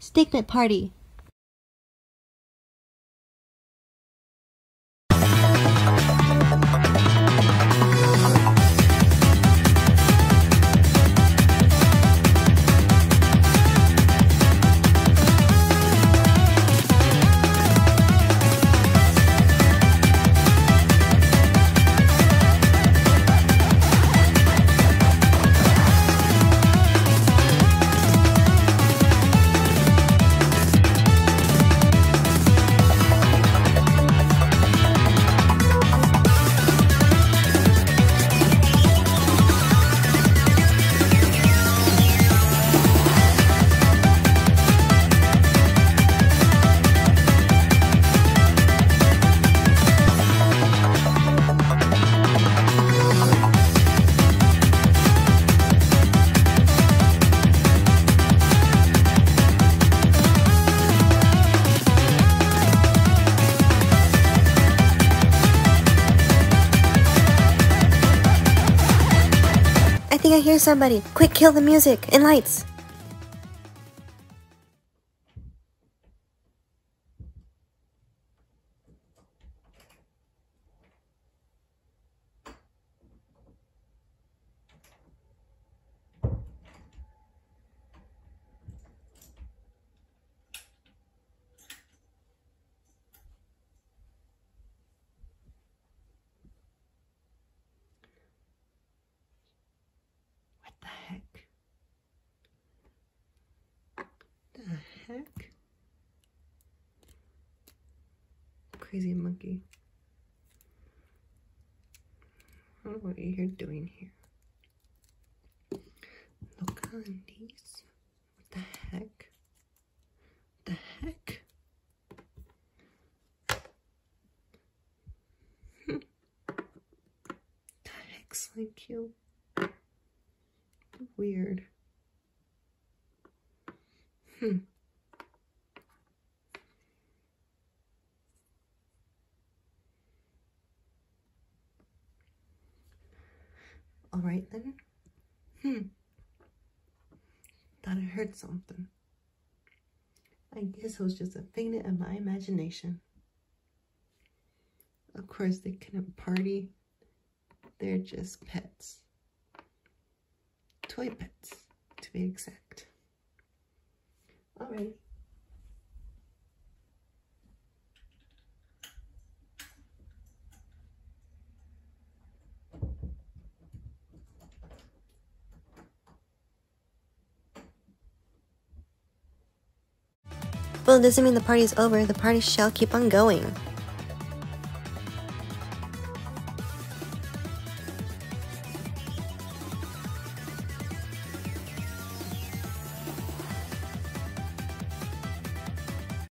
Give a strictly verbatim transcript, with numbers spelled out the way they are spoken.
Stikpet party. I think I hear somebody. Quick, kill the music and lights. What the heck? The heck? Crazy monkey. I don't know what you're doing here. Look on these. What the heck? What the heck? Hmm. The heck's like you. Weird. Hmm. All right then. Hmm. Thought I heard something. I guess it was just a figment of my imagination. Of course, they couldn't party. They're just pets. Toy pets, to be exact. Alright. Well, it doesn't mean the party's over. The party shall keep on going.